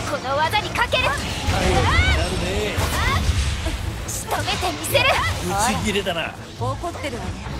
この技にかける。仕留めてみせる。 ブチギレだな。 怒ってるわね。